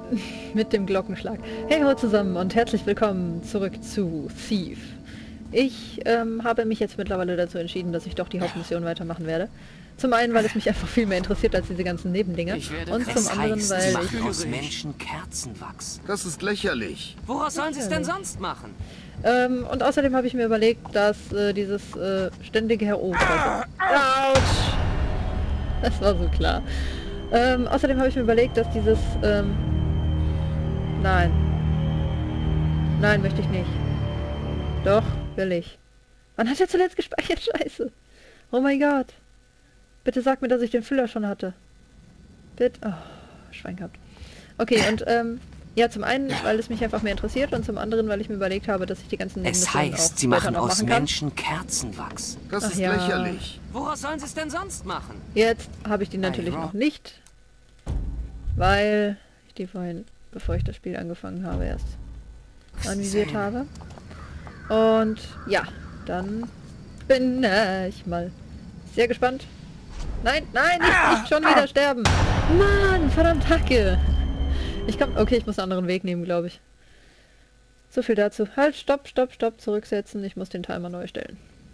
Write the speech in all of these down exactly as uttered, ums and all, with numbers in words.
mit dem Glockenschlag. Hey ho zusammen und herzlich willkommen zurück zu Thief. Ich ähm, habe mich jetzt mittlerweile dazu entschieden, dass ich doch die Hauptmission weitermachen werde. Zum einen, weil es mich einfach viel mehr interessiert als diese ganzen Nebendinger. Und zum anderen, weil ich... aus Menschen Kerzenwachs. Das ist lächerlich. Woraus sollen sie es denn sonst machen? Ähm, und außerdem habe ich mir überlegt, dass äh, dieses äh, ständige Her... Oh, Autsch! Das war so klar. Ähm, außerdem habe ich mir überlegt, dass dieses... Ähm, nein. Nein, möchte ich nicht. Doch, will ich. Wann hat er zuletzt gespeichert? Scheiße. Oh mein Gott. Bitte sag mir, dass ich den Füller schon hatte. Bitte. Oh, Schwein gehabt. Okay, und ähm, ja, zum einen, weil es mich einfach mehr interessiert und zum anderen, weil ich mir überlegt habe, dass ich die ganzen Es heißt, sie machen aus Menschen Kerzenwachs. Das Ach ist ja. lächerlich. Woraus sollen sie es denn sonst machen? Jetzt habe ich die natürlich noch nicht, weil ich die vorhin, bevor ich das Spiel angefangen habe, erst anvisiert habe. Und ja, dann bin ich mal sehr gespannt. Nein, nein, nicht, nicht schon wieder sterben. Mann, verdammt Hacke. Ich komm, okay, ich muss einen anderen Weg nehmen, glaube ich. So viel dazu. Halt, stopp, stopp, stopp, zurücksetzen. Ich muss den Timer neu stellen.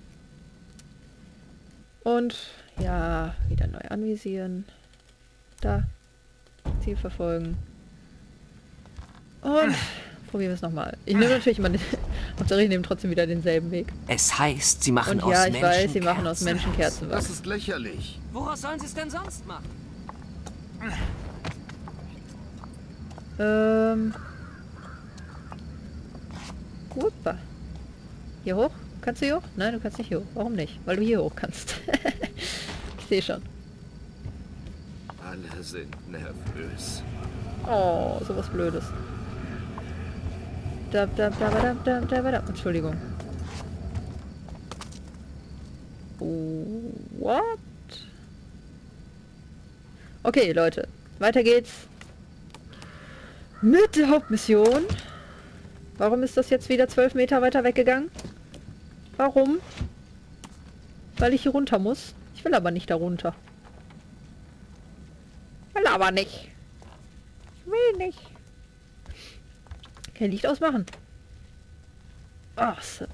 Und ja, wieder neu anvisieren. Da. Ziel verfolgen. Und probieren wir es nochmal. Ich nehme natürlich immer den... Hauptsache ich nehme trotzdem wieder denselben Weg. Es heißt, sie machen Und aus ja, ich Menschen weiß, sie machen aus Menschen Kerzenwachs. Das ist lächerlich. Woraus sollen sie es denn sonst machen? Ähm... Wuppa. Hier hoch? Kannst du hier hoch? Nein, du kannst nicht hier hoch. Warum nicht? Weil du hier hoch kannst. Ich sehe schon. Alle sind nervös. Oh, sowas Blödes. Da, da, da, da, da, da, da, da. Entschuldigung. What? Okay, Leute. Weiter geht's. Mit der Hauptmission. Warum ist das jetzt wieder zwölf Meter weiter weggegangen? Warum? Weil ich hier runter muss. Ich will aber nicht da runter. Will aber nicht. Ich will nicht. Okay, Licht ausmachen. Ach so.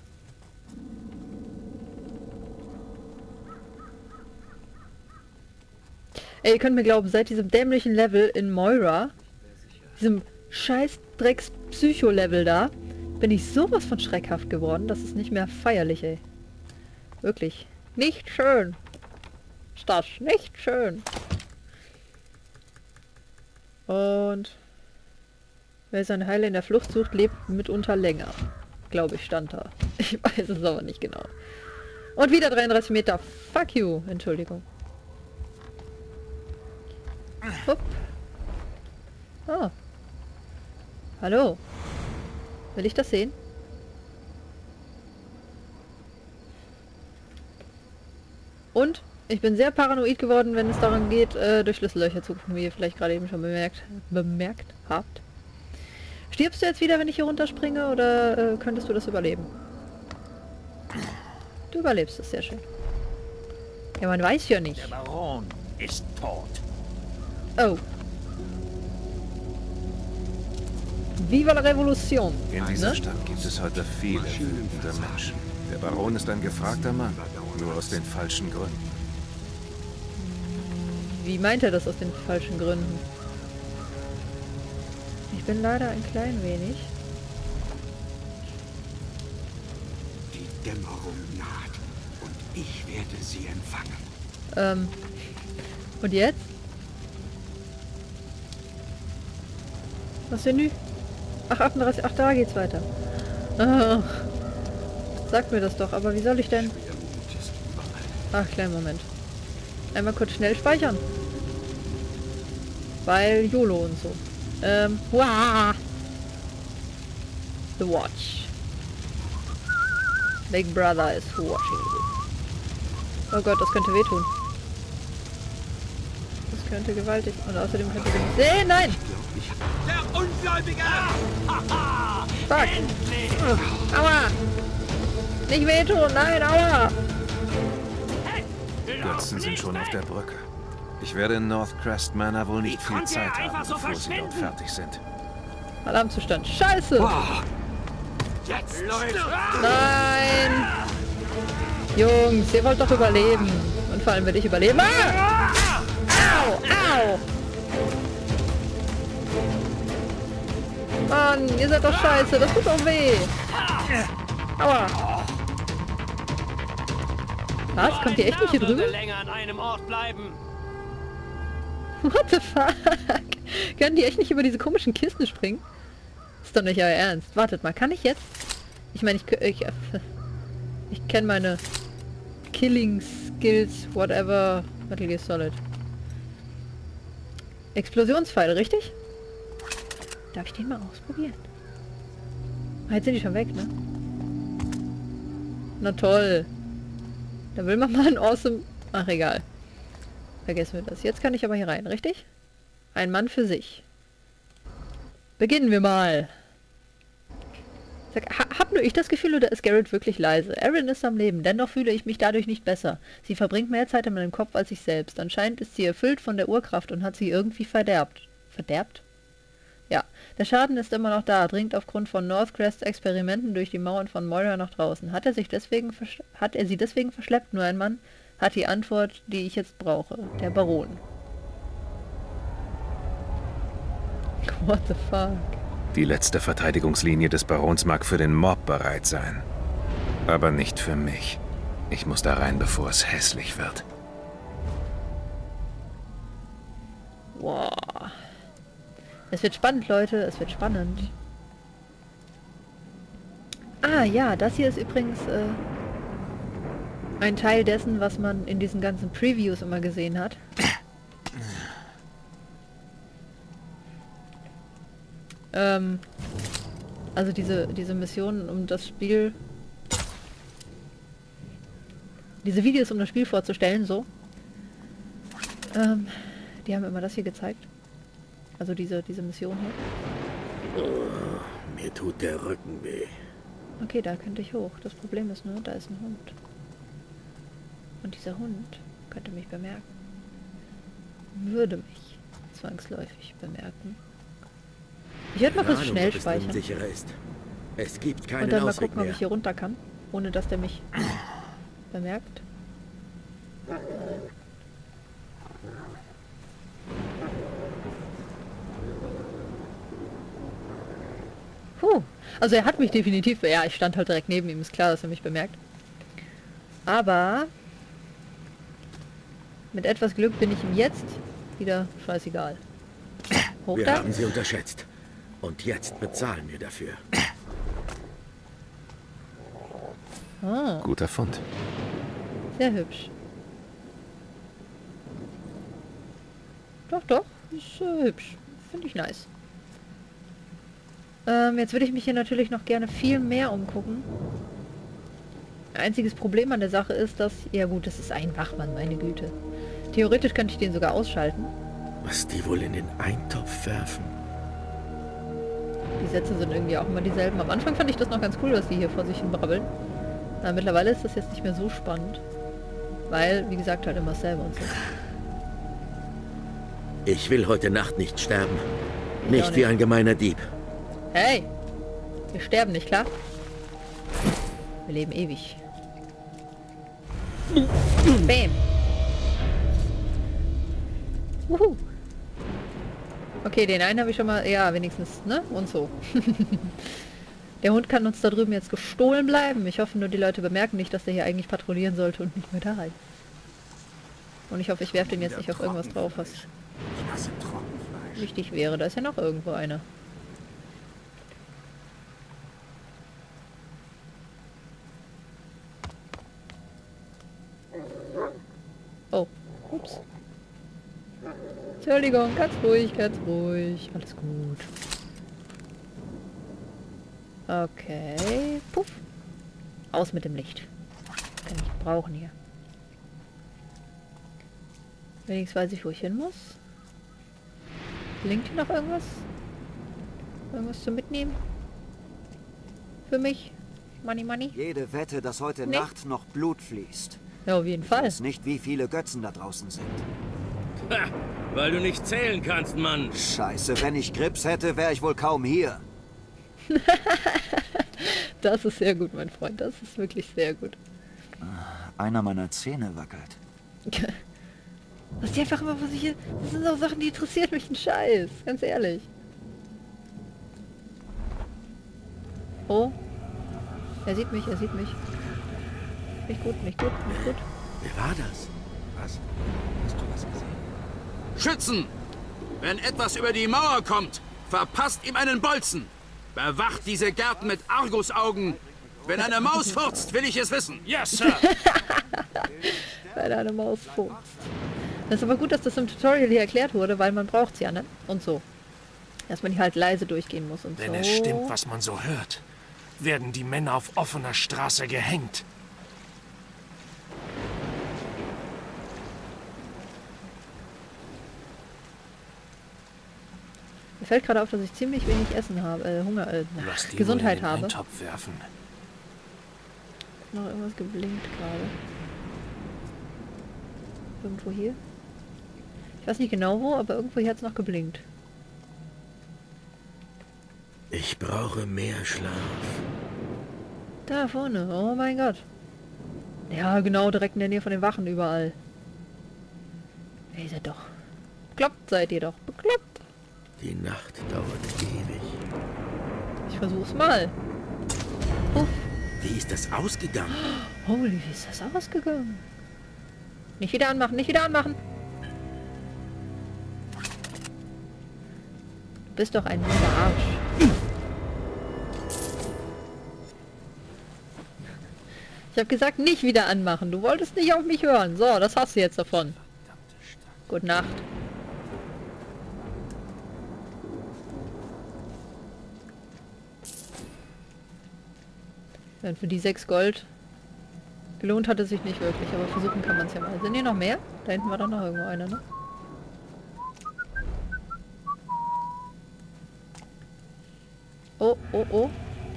Ey, ihr könnt mir glauben, seit diesem dämlichen Level in Moira, diesem scheiß Drecks Psycho-Level da, bin ich sowas von schreckhaft geworden, das ist nicht mehr feierlich, ey. Wirklich. Nicht schön. Ist das nicht schön. Und wer seine Heile in der Flucht sucht, lebt mitunter länger. Glaube ich, stand da. Ich weiß es aber nicht genau. Und wieder dreiunddreißig Meter. Fuck you. Entschuldigung. Hup. Oh. Hallo. Will ich das sehen? Und ich bin sehr paranoid geworden, wenn es daran geht, äh, durch Schlüssellöcher zu gucken, wie ihr vielleicht gerade eben schon bemerkt, bemerkt habt. Stirbst du jetzt wieder, wenn ich hier runterspringe, oder äh, könntest du das überleben? Du überlebst es, sehr schön. Ja, man weiß ja nicht. Der Baron ist tot. Oh. Viva la Revolution! In dieser Ne? Stadt gibt es heute viele wütende Menschen. Der Baron ist ein gefragter Mann, nur aus den falschen Gründen. Wie meint er das aus den falschen Gründen? Ich bin leider ein klein wenig. Die Dämmerung naht und ich werde sie empfangen. Ähm. Und jetzt? Was denn nu? Ach, achtunddreißig. Ach, da geht's weiter. Ach, sag mir das doch, aber wie soll ich denn... Ach, kleinen Moment. Einmal kurz schnell speichern. Weil YOLO und so. Ähm, wow. The Watch. Big Brother is watching you. Oh Gott, das könnte wehtun. Das könnte gewaltig... Und außerdem könnte ich nicht sehen. Nein! Der Ungläubige! Fuck! Aua! Nicht wehtun! Nein, aua! Götzen sind schon auf der Brücke. Ich werde in North Crest Manor wohl nicht Wie viel konnte er Zeit einfach haben, so bevor sie dort verschwinden? fertig sind. Alarmzustand. Scheiße! Boah. Jetzt läuft. Nein! Jungs, ihr wollt doch überleben. Und vor allem will ich überleben. Ah! Au! Au! Mann, ihr seid doch scheiße. Das tut doch weh. Aua. Was? Kommt ihr echt nicht hier drüben? länger an einem Ort bleiben. What the fuck? Können die echt nicht über diese komischen Kisten springen? Ist doch nicht euer Ernst. Wartet mal, kann ich jetzt? Ich meine, ich... Ich, ich kenne meine Killing Skills, whatever. Metal Gear Solid. Explosionspfeile, richtig? Darf ich den mal ausprobieren? Ah, jetzt sind die schon weg, ne? Na toll. Da will man mal ein awesome... Ach, egal. Vergessen wir das. Jetzt kann ich aber hier rein, richtig? Ein Mann für sich. Beginnen wir mal. Sag, ha, hab nur ich das Gefühl, oder ist Garrett wirklich leise? Erin ist am Leben, dennoch fühle ich mich dadurch nicht besser. Sie verbringt mehr Zeit in meinem Kopf als ich selbst. Anscheinend ist sie erfüllt von der Urkraft und hat sie irgendwie verderbt. Verderbt? Ja, der Schaden ist immer noch da, dringt aufgrund von North Crest Experimenten durch die Mauern von Moira nach draußen. Hat er sich deswegen hat er sie deswegen verschleppt? Nur ein Mann hat die Antwort, die ich jetzt brauche. Der Baron. What the fuck? Die letzte Verteidigungslinie des Barons mag für den Mob bereit sein. Aber nicht für mich. Ich muss da rein, bevor es hässlich wird. Wow. Es wird spannend, Leute. Es wird spannend. Ah, ja. Das hier ist übrigens äh, ein Teil dessen, was man in diesen ganzen Previews immer gesehen hat. ähm, also diese, diese Missionen um das Spiel... Diese Videos, um das Spiel vorzustellen, so. Ähm, die haben immer das hier gezeigt. Also diese, diese Mission hier. Oh, mir tut der Rücken weh. Okay, da könnte ich hoch. Das Problem ist nur, da ist ein Hund. Und dieser Hund könnte mich bemerken. Würde mich zwangsläufig bemerken. Ich werde mal kurz schnell speichern. Sicherer ist. Es gibt keinen Und dann mal Ausweg gucken, ob mehr. ich hier runter kann. Ohne dass der mich bemerkt. Puh. Also er hat mich definitiv... Ja, ich stand halt direkt neben ihm. Ist klar, dass er mich bemerkt. Aber... mit etwas Glück bin ich ihm jetzt wieder scheißegal. Hoch Wir da. haben sie unterschätzt. Und jetzt bezahlen wir dafür. Ah, Guter Fund. sehr hübsch. Doch, doch. Ist äh, hübsch. Finde ich nice. Ähm, jetzt würde ich mich hier natürlich noch gerne viel mehr umgucken. Einziges Problem an der Sache ist, dass... Ja gut, das ist ein Wachmann, meine Güte. Theoretisch könnte ich den sogar ausschalten. Was die wohl in den Eintopf werfen? Die Sätze sind irgendwie auch immer dieselben. Am Anfang fand ich das noch ganz cool, dass die hier vor sich hin brabbeln. Na, mittlerweile ist das jetzt nicht mehr so spannend. Weil, wie gesagt, halt immer selber und so. Ich will heute Nacht nicht sterben. Ich Nicht auch wie nicht. ein gemeiner Dieb. Hey! Wir sterben nicht, klar? Wir leben ewig. Bam! Wuhu! Okay, den einen habe ich schon mal... Ja, wenigstens, ne? Und so. Der Hund kann uns da drüben jetzt gestohlen bleiben. Ich hoffe nur, die Leute bemerken nicht, dass der hier eigentlich patrouillieren sollte und nicht mehr da ist. Und ich hoffe, ich werfe den jetzt nicht auf irgendwas drauf, was Ich hasse Trockenfleisch. wichtig wäre. Da ist ja noch irgendwo einer. Oh, ups. Entschuldigung, ganz ruhig, ganz ruhig. Alles gut. Okay. Puff. Aus mit dem Licht. Kann ich nicht brauchen hier. Wenigstens weiß ich, wo ich hin muss. Blinkt hier noch irgendwas? Irgendwas zu mitnehmen? Für mich? Money, money? Jede Wette, dass heute Nee. Nacht noch Blut fließt. Ja, auf jeden Ich Fall. weiß nicht, wie viele Götzen da draußen sind. Ha, weil du nicht zählen kannst, Mann. Scheiße, wenn ich Grips hätte, wäre ich wohl kaum hier. Das ist sehr gut, mein Freund. Das ist wirklich sehr gut. Einer meiner Zähne wackelt. Was die einfach immer was ich hier. Das sind auch Sachen, die interessieren mich einen Scheiß. Ganz ehrlich. Oh. Er sieht mich, er sieht mich. Nicht gut, nicht gut, nicht gut. Wer war das? Was? Hast du was gesehen? Schützen! Wenn etwas über die Mauer kommt, verpasst ihm einen Bolzen. Bewacht diese Gärten mit Argusaugen. Wenn eine Maus furzt, will ich es wissen. Yes, Sir. Weil eine Maus furzt. Das ist aber gut, dass das im Tutorial hier erklärt wurde, weil man braucht es ja, ne? Und so. Dass man hier halt leise durchgehen muss und Wenn so. es stimmt, was man so hört, werden die Männer auf offener Straße gehängt. Mir fällt gerade auf, dass ich ziemlich wenig Essen habe, äh, Hunger, äh, Lass die Gesundheit wohl in den habe. Topf werfen. Noch irgendwas geblinkt gerade. Irgendwo hier? Ich weiß nicht genau wo, aber irgendwo hier hat es noch geblinkt. Ich brauche mehr Schlaf. Da vorne, oh mein Gott. Ja, genau, direkt in der Nähe von den Wachen überall. Ihr seid doch. Bekloppt seid ihr doch. Bekloppt. Die Nacht dauert ewig. Ich versuch's mal. Uff. Wie ist das ausgegangen? Holy, wie ist das ausgegangen? Nicht wieder anmachen, nicht wieder anmachen. Du bist doch ein mieser Arsch. Ich habe gesagt, nicht wieder anmachen. Du wolltest nicht auf mich hören. So, das hast du jetzt davon. Gute Nacht. Ja, für die sechs Gold gelohnt hat es sich nicht wirklich, aber versuchen kann man es ja mal. Sind hier noch mehr? Da hinten war doch noch irgendwo einer, ne? Oh, oh, oh.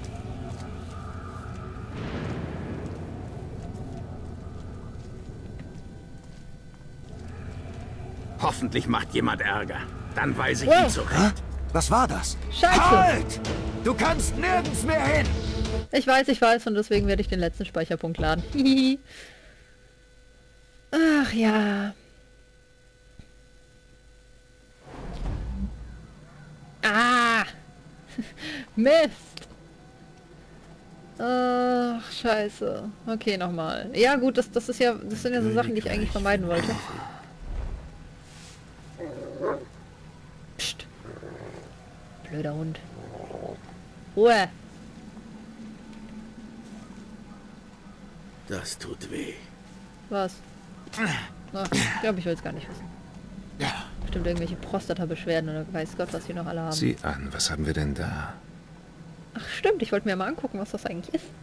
Hoffentlich macht jemand Ärger. Dann weise ich Wow. ihn zurecht. Was war das? Scheiße! Halt! Du kannst nirgends mehr hin! Ich weiß, ich weiß und deswegen werde ich den letzten Speicherpunkt laden. Hihi. Ach ja. Ah! Mist! Ach, scheiße. Okay, nochmal. Ja gut, das, das ist ja, das sind ja so Sachen, die ich eigentlich vermeiden wollte. Psst. Blöder Hund. Ruhe! Das tut weh. Was? Ach, ich glaube, ich will es gar nicht wissen. Bestimmt irgendwelche Prostata-Beschwerden oder weiß Gott, was die noch alle haben. Sieh an, was haben wir denn da? Ach stimmt, ich wollte mir mal angucken, was das eigentlich ist.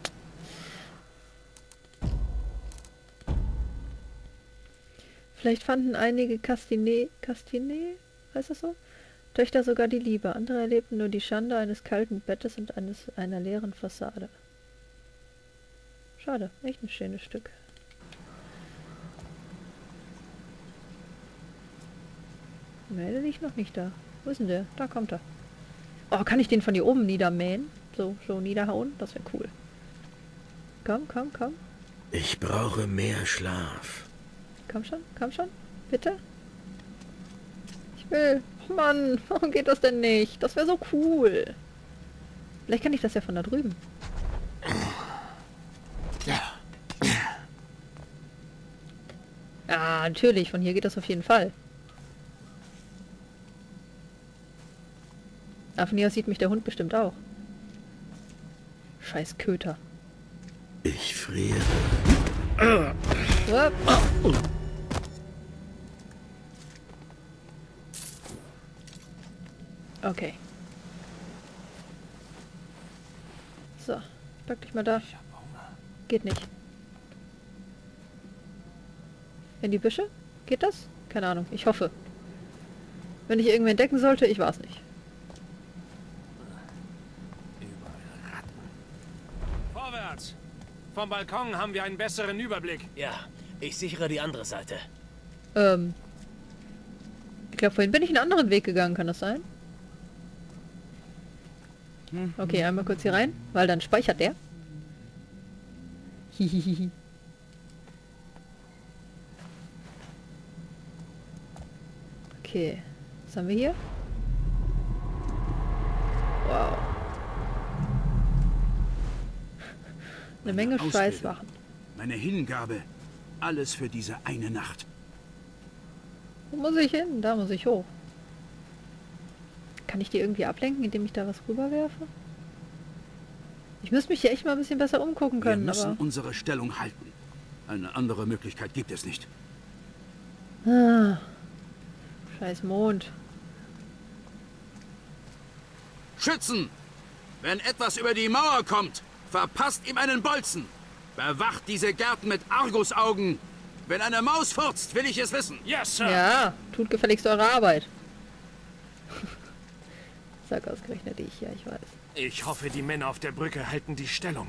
Vielleicht fanden einige Castine, Castine, heißt das so? Töchter sogar die Liebe. Andere erlebten nur die Schande eines kalten Bettes und eines, einer leeren Fassade. Schade, echt ein schönes Stück. Melde dich noch nicht da. Wo ist denn der? Da kommt er. Oh, kann ich den von hier oben niedermähen? So, so niederhauen? Das wäre cool. Komm, komm, komm. Ich brauche mehr Schlaf. Komm schon, komm schon. Bitte. Ich will. Oh Mann, warum geht das denn nicht? Das wäre so cool. Vielleicht kann ich das ja von da drüben. Ah, natürlich. Von hier geht das auf jeden Fall. Aber von hier aus sieht mich der Hund bestimmt auch. Scheiß Köter. Ich friere. Ups. Okay. So, pack dich mal da. Geht nicht. In die Büsche? Geht das? Keine Ahnung, ich hoffe. Wenn ich irgendwen entdecken sollte, ich weiß nicht. Vorwärts! Vom Balkon haben wir einen besseren Überblick. Ja, ich sichere die andere Seite. Ähm. glaube, vorhin bin ich einen anderen Weg gegangen, kann das sein? Okay, einmal kurz hier rein, weil dann speichert der. Hihihihi. Okay, was haben wir hier? Wow. Eine Menge Meine Schweißwachen. Meine Hingabe. Alles für diese eine Nacht. Wo muss ich hin? Da muss ich hoch. Kann ich die irgendwie ablenken, indem ich da was rüberwerfe? Ich müsste mich hier echt mal ein bisschen besser umgucken können, Wir müssen aber... unsere Stellung halten. Eine andere Möglichkeit gibt es nicht. Ah, scheiß Mond. Schützen! Wenn etwas über die Mauer kommt, verpasst ihm einen Bolzen. Bewacht diese Gärten mit Argusaugen. Wenn eine Maus furzt, will ich es wissen. Yes, Sir. Ja, tut gefälligst eure Arbeit. Sag ausgerechnet ich, ja, ich weiß. Ich hoffe, die Männer auf der Brücke halten die Stellung.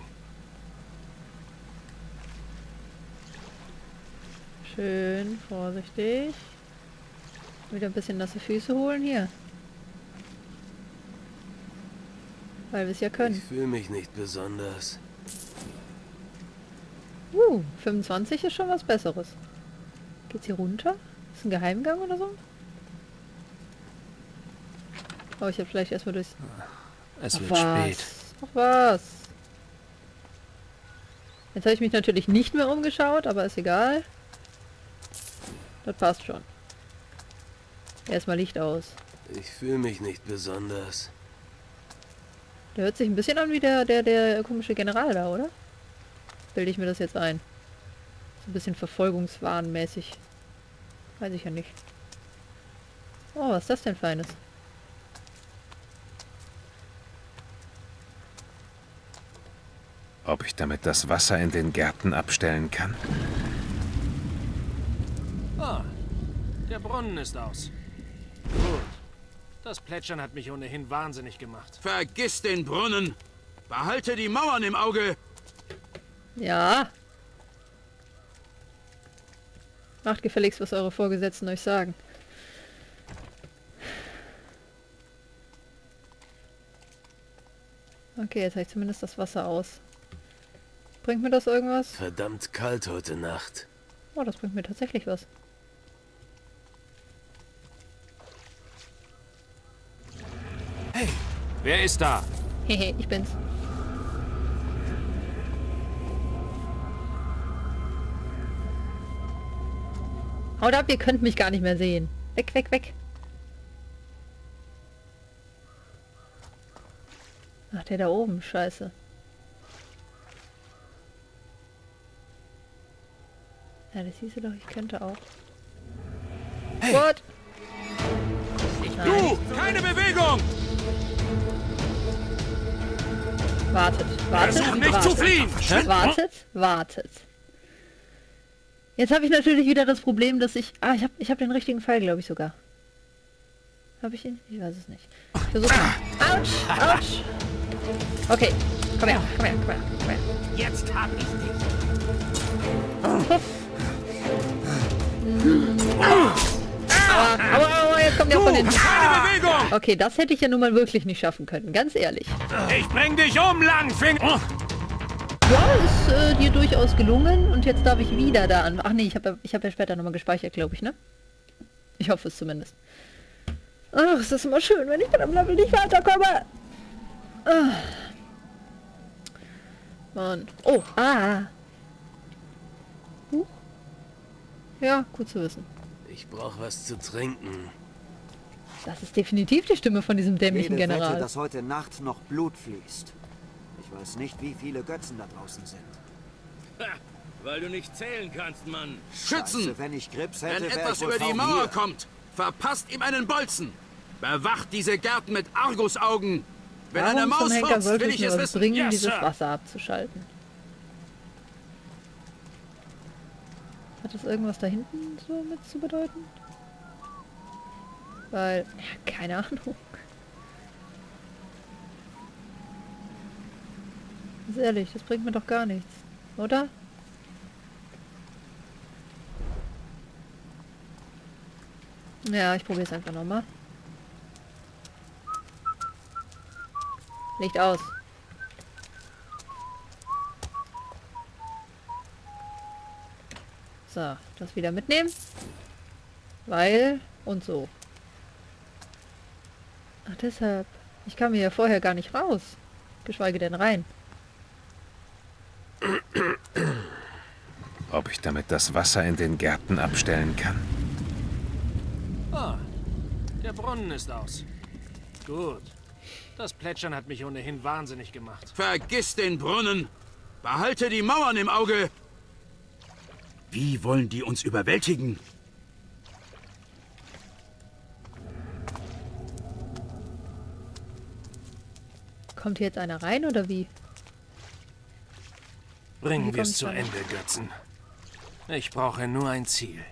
Schön vorsichtig. Wieder ein bisschen nasse Füße holen hier. Weil wir es ja können. Ich fühle mich nicht besonders. Uh, fünfundzwanzig ist schon was Besseres. Geht's hier runter? Ist ein Geheimgang oder so? Oh, ich hab vielleicht erstmal durchs... Es Ach, wird was? spät. Ach was. Jetzt habe ich mich natürlich nicht mehr umgeschaut, aber ist egal. Das passt schon. Erstmal Licht aus. Ich fühle mich nicht besonders. Der hört sich ein bisschen an wie der, der, der komische General da, oder? Bilde ich mir das jetzt ein. So ein bisschen verfolgungswahnmäßig. Weiß ich ja nicht. Oh, was ist das denn Feines? Ob ich damit das Wasser in den Gärten abstellen kann? Ah, der Brunnen ist aus. Gut. Das Plätschern hat mich ohnehin wahnsinnig gemacht. Vergiss den Brunnen. Behalte die Mauern im Auge. Ja. Macht gefälligst, was eure Vorgesetzten euch sagen. Okay, jetzt habe ich zumindest das Wasser aus. Bringt mir das irgendwas? Verdammt kalt heute Nacht. Oh, das bringt mir tatsächlich was. Hey, wer ist da? Hehe, ich bin's. Haut ab, ihr könnt mich gar nicht mehr sehen. Weg, weg, weg. Ach, der da oben, scheiße. Ja, das hieße doch, ich könnte auch. Hey. What? Du, keine Bewegung! Wartet, wartet, Versuch nicht wartet. zu fliehen! Wartet, wartet. Jetzt habe ich natürlich wieder das Problem, dass ich... Ah, ich habe ich hab den richtigen Pfeil, glaube ich sogar. Habe ich ihn? Ich weiß es nicht. Ich versuche mal. Autsch, autsch. Okay, komm her, komm her, komm her, komm her. Jetzt hab ich dich. Puff. Aua, aua, aua, jetzt kommt der von hinten. Keine Bewegung! Okay, das hätte ich ja nun mal wirklich nicht schaffen können, ganz ehrlich. Ich bring dich um, Langfinger! Ja, ist äh, dir durchaus gelungen und jetzt darf ich wieder da an... Ach nee, ich habe ja, ich hab ja später nochmal gespeichert, glaube ich, ne? Ich hoffe es zumindest. Ach, es ist immer schön, wenn ich bei dem Level nicht weiterkomme. Ah. Mann. Oh, ah. Huch. Ja, gut zu wissen. Ich brauche was zu trinken. Das ist definitiv die Stimme von diesem dämlichen Jede General. Wette, dass heute Nacht noch Blut fließt. Ich weiß nicht, wie viele Götzen da draußen sind. Ha, weil du nicht zählen kannst, Mann. Schützen! Scheiße, wenn ich Grips Wenn hätte, wäre etwas ich wohl über die kaum Mauer hier. kommt, verpasst ihm einen Bolzen. Bewacht diese Gärten mit Argusaugen. Wenn eine Warum Maus zum Henker furzt, sollte will es ich mir es was wissen. bringen, Yes, dieses Sir. Wasser abzuschalten? Hat das irgendwas da hinten so mit zu bedeuten? Weil, ja, keine Ahnung. Ganz ehrlich, das bringt mir doch gar nichts, oder? Ja, ich probiere es einfach nochmal. Licht aus. So, das wieder mitnehmen. Weil und so. Ach, deshalb. Ich kam hier vorher gar nicht raus. Geschweige denn rein. Ob ich damit das Wasser in den Gärten abstellen kann? Ah, der Brunnen ist aus. Gut. Das Plätschern hat mich ohnehin wahnsinnig gemacht. Vergiss den Brunnen! Behalte die Mauern im Auge! Wie wollen die uns überwältigen? Kommt hier jetzt einer rein oder wie? Bringen wir es zu Ende, Götzen. Ich brauche nur ein Ziel.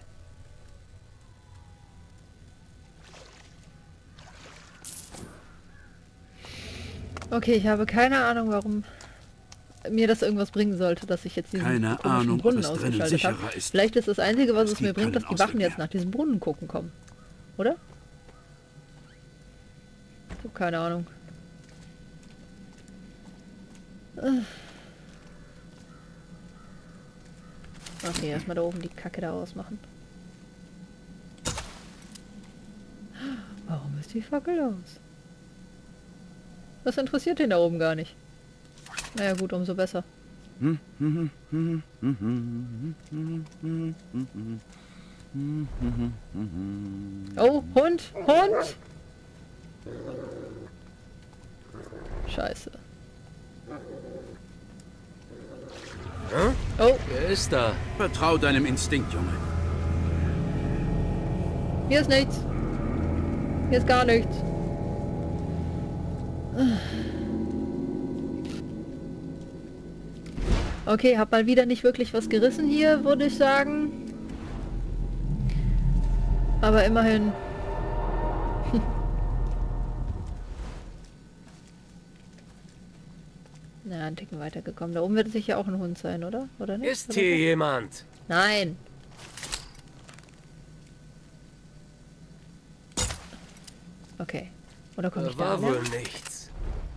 Okay, ich habe keine Ahnung, warum mir das irgendwas bringen sollte, dass ich jetzt diesen Keine komischen Ahnung, Brunnen ob es drinnen ausgeschaltet sicherer habe. ist. Vielleicht ist das Einzige, was Es es mir gibt bringt, dass keinen die Wachen Ausweg jetzt mehr. nach diesem Brunnen gucken kommen. Oder? Ich habe keine Ahnung. Okay, erstmal da oben die Kacke da ausmachen. Warum ist die Fackel aus? Das interessiert den da oben gar nicht. Naja gut, umso besser. Oh, Hund! Hund! Scheiße. Oh, Wer ist da? Vertrau deinem Instinkt, Junge. hier ist nichts. Hier ist gar nichts. Okay, hab mal wieder nicht wirklich was gerissen hier, würde ich sagen. Aber immerhin. Na, ein Ticken weitergekommen. Da oben wird sicher auch ein Hund sein, oder? Oder nicht? Ist Oder hier so? jemand? Nein. Okay. Oder komme ich Da da war alle? wohl nichts.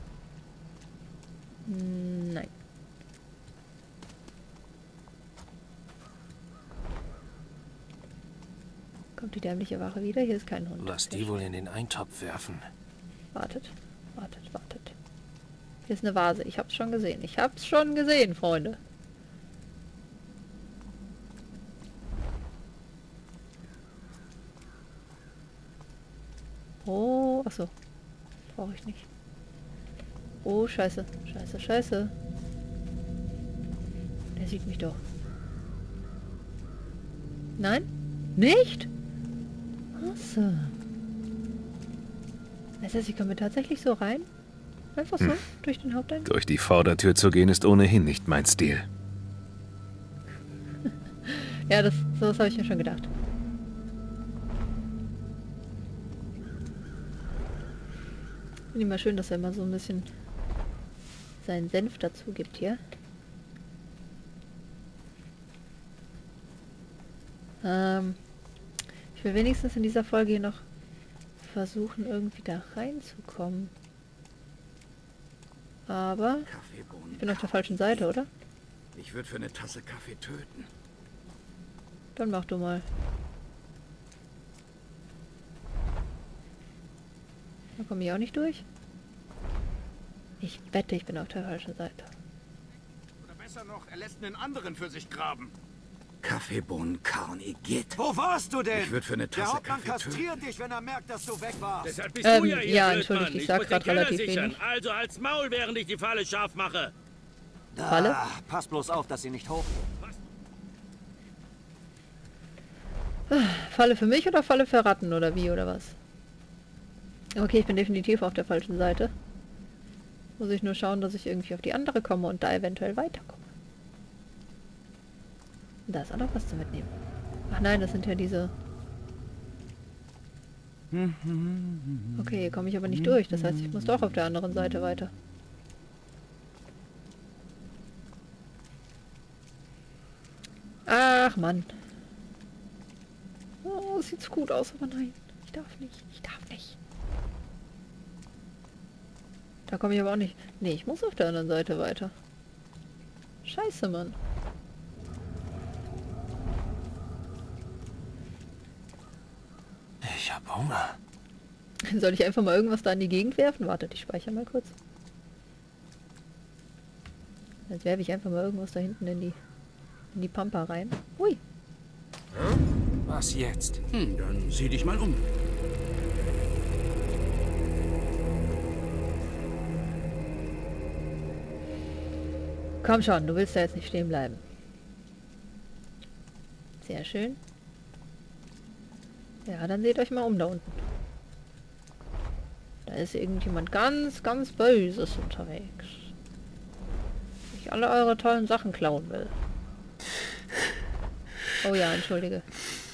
Hm, nein. Kommt die dämliche Wache wieder? Hier ist kein Hund. Lass die wohl in den Eintopf werfen. Wartet, wartet, wartet. Hier ist eine Vase. Ich hab's schon gesehen. Ich hab's schon gesehen, Freunde. Oh, achso. Brauche ich nicht. Oh, scheiße. Scheiße, scheiße. Der sieht mich doch. Nein? Nicht? Awesome. Das heißt, ich komme tatsächlich so rein? Einfach so? Hm. Durch den Haupteingang? Durch die Vordertür zu gehen ist ohnehin nicht mein Stil. Ja, das, sowas habe ich mir schon gedacht. Finde ich mal schön, dass er immer so ein bisschen seinen Senf dazu gibt hier. Ähm, ich will wenigstens in dieser Folge hier noch versuchen, irgendwie da reinzukommen. Aber ich bin auf der falschen Seite, oder? Ich würde für eine Tasse Kaffee töten. Dann mach du mal. Da komme ich auch nicht durch. Ich wette, ich bin auf der falschen Seite. Oder besser noch, er lässt einen anderen für sich graben. Kaffeebohnenkarren, Igitt. Wo warst du denn? Ich würde für eine Der Tasse Hauptmann Kaffee töten. kastriert dich, wenn er merkt, dass du weg warst. Deshalb bist Ähm, du ja hier, ja, Blödmann. entschuldigt, ich sag muss grad den Keller relativ sichern. wenig. Also als Maul, während ich die Falle scharf mache. Falle? Ah, pass bloß auf, dass sie nicht hoch... Falle für mich oder Falle für Ratten oder wie oder was? Okay, ich bin definitiv auf der falschen Seite. Muss ich nur schauen, dass ich irgendwie auf die andere komme und da eventuell weiterkomme. Da ist auch noch was zu mitnehmen. Ach nein, das sind ja diese... Okay, hier komme ich aber nicht durch. Das heißt, ich muss doch auf der anderen Seite weiter. Ach Mann. Oh, sieht gut aus, aber nein. Ich darf nicht. Ich darf nicht. Da komme ich aber auch nicht. Nee, ich muss auf der anderen Seite weiter. Scheiße, Mann. Ich hab Hunger. Soll ich einfach mal irgendwas da in die Gegend werfen? Wartet, ich speichere mal kurz. Jetzt werfe ich einfach mal irgendwas da hinten in die, in die Pampa rein. Hui. Was jetzt? Hm, dann sieh dich mal um. Komm schon, du willst da jetzt nicht stehen bleiben. Sehr schön. Ja, dann seht euch mal um da unten. Da ist irgendjemand ganz, ganz Böses unterwegs. Ich alle eure tollen Sachen klauen will. Oh ja, entschuldige.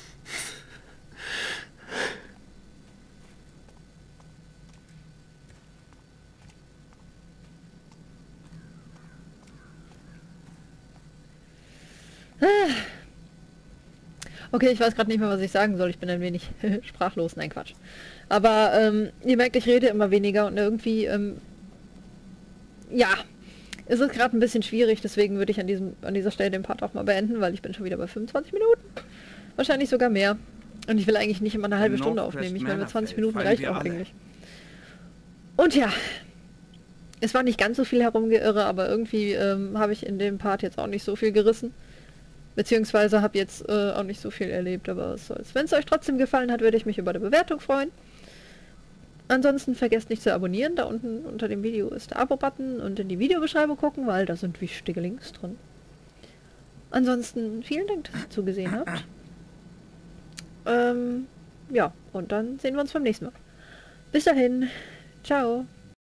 Okay, ich weiß gerade nicht mehr, was ich sagen soll. Ich bin ein wenig sprachlos. Nein, Quatsch. Aber ähm, ihr merkt, ich rede immer weniger und irgendwie, ähm, ja, es ist gerade ein bisschen schwierig. Deswegen würde ich an, diesem, an dieser Stelle den Part auch mal beenden, weil ich bin schon wieder bei fünfundzwanzig Minuten. Wahrscheinlich sogar mehr. Und ich will eigentlich nicht immer eine halbe Stunde aufnehmen. Ich meine, zwanzig Minuten reicht auch eigentlich. Und ja, es war nicht ganz so viel herumgeirre, aber irgendwie ähm, habe ich in dem Part jetzt auch nicht so viel gerissen. Beziehungsweise habe jetzt äh, auch nicht so viel erlebt, aber was soll's. Wenn es euch trotzdem gefallen hat, würde ich mich über eine Bewertung freuen. Ansonsten vergesst nicht zu abonnieren. Da unten unter dem Video ist der Abo-Button und in die Videobeschreibung gucken, weil da sind wichtige Links drin. Ansonsten vielen Dank, dass ihr zugesehen habt. Ähm, ja, und dann sehen wir uns beim nächsten Mal. Bis dahin. Ciao.